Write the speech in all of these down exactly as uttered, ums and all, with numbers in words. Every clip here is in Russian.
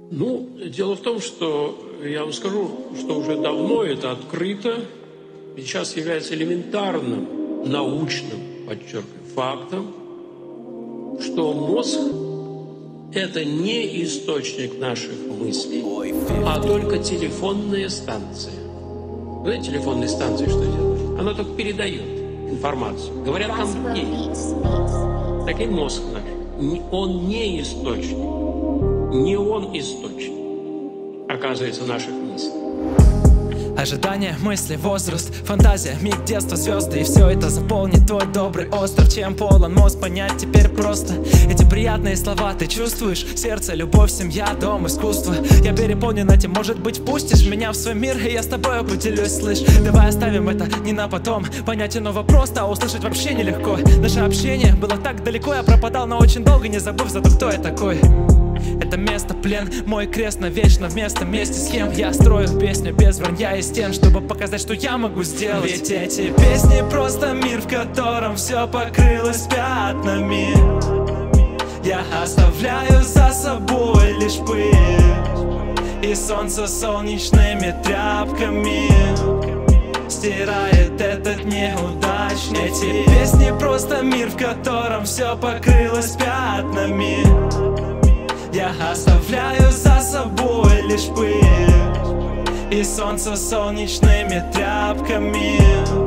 Ну, дело в том, что я вам скажу, что уже давно это открыто, и сейчас является элементарным научным, подчеркиваю, фактом, что мозг – это не источник наших мыслей, а только телефонная станция. Знаете, телефонные станции что делают? Она только передает информацию. Говорят, там есть. Так и мозг наш. Он не источник. Не он источник, оказывается, наших мыслей. Ожидания, мысли, возраст, фантазия, миг, детства, звезды. И все это заполнит твой добрый остров. Чем полон мозг, понять теперь просто. Эти приятные слова ты чувствуешь? Сердце, любовь, семья, дом, искусство. Я переполнен этим, может быть, впустишь меня в свой мир, и я с тобой поделюсь, слышь. Давай оставим это не на потом. Понять иного просто, а услышать вообще нелегко. Наше общение было так далеко, я пропадал, но очень долго, не забыв зато кто я такой. Это место плен, мой крест навечно вместо вместе с кем я строю песню без вранья и стен, чтобы показать, что я могу сделать. Ведь эти песни просто мир, в котором все покрылось пятнами. Я оставляю за собой лишь пыль, и солнце солнечными тряпками стирает этот неудачный. Эти песни просто мир, в котором все покрылось пятнами. Я оставляю за собой лишь пыль, и солнце солнечными тряпками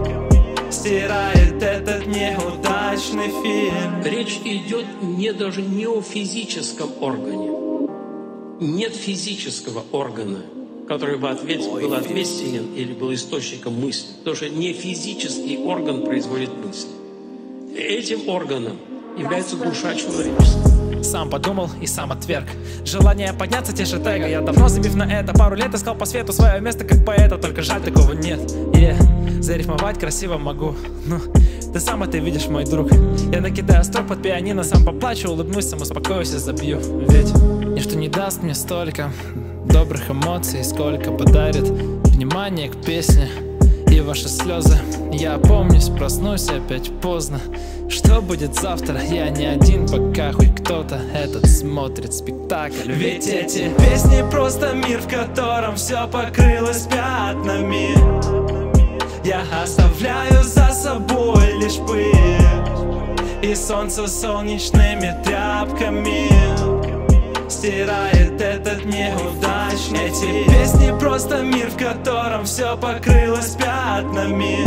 стирает этот неудачный фильм. Речь идет не даже не о физическом органе. Нет физического органа, который бы ответил, был ответственен или был источником мысли. Потому что не физический орган производит мысли. Этим органом является душа человечества. Сам подумал и сам отверг. Желание подняться тише тега. Я давно забив на это. Пару лет искал по свету свое место как поэта. Только жаль, такого нет. Yeah. Зарифмовать красиво могу. Ну, ты сам это видишь, мой друг. Я накидаю строк под пианино, сам поплачу, улыбнусь, сам успокоюсь и забью. Ведь ничто не даст мне столько добрых эмоций, сколько подарит внимание к песне и ваши слезы. Я опомнюсь, проснусь опять поздно. Что будет завтра? Я не один, пока хоть кто-то этот смотрит спектакль. Ведь эти песни просто мир, в котором все покрылось пятнами. Я оставляю за собой лишь пыль, и солнце солнечными тряпками стирает этот неудачный. Эти песни просто мир, в котором все покрылось пятнами.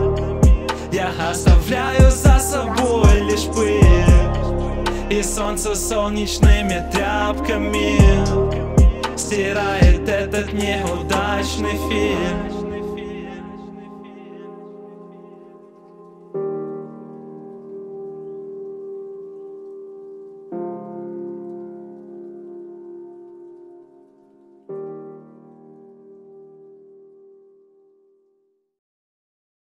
Я оставляю за собой лишь пыль, и солнце солнечными тряпками стирает этот неудачный фильм.